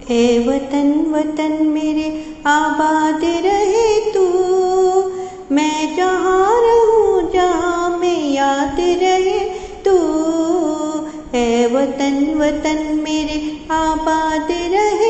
ए वतन वतन मेरे आबाद रहे तू, मैं जहाँ रहूँ जहाँ में याद रहे तू। ए वतन वतन मेरे आबाद रहे